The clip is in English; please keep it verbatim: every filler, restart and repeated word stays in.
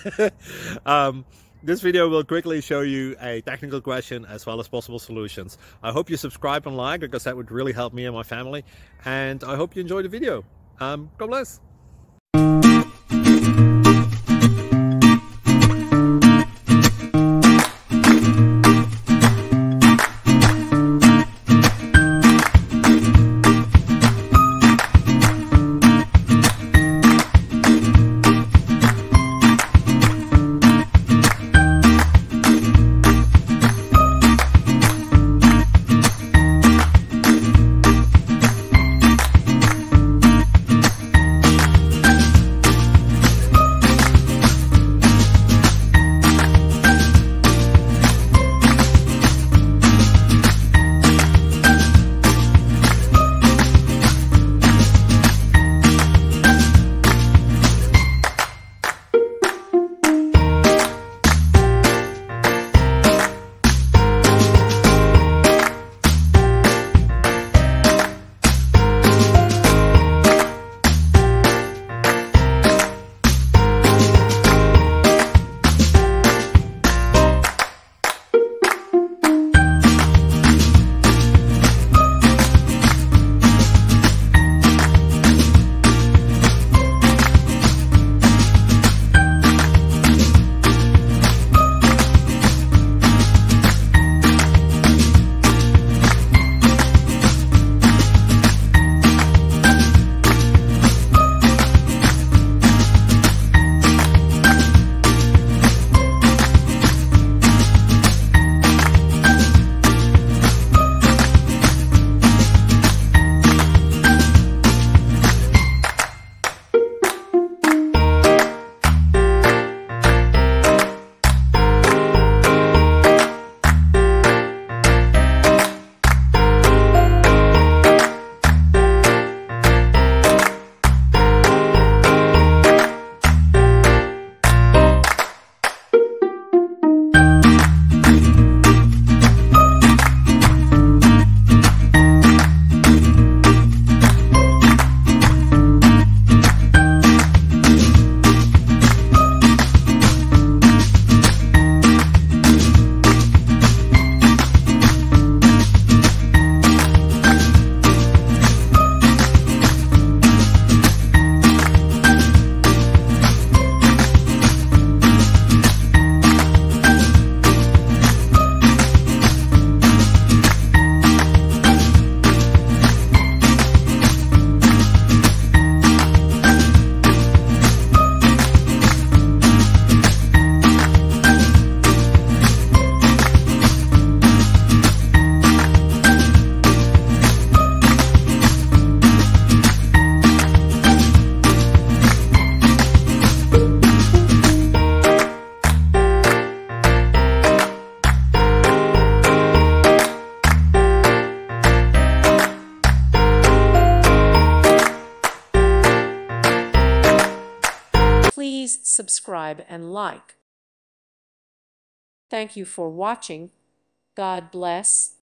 um, this video will quickly show you a technical question as well as possible solutions. I hope you subscribe and like, because that would really help me and my family. And I hope you enjoy the video. Um, God bless. Please subscribe and like. Thank you for watching. God bless.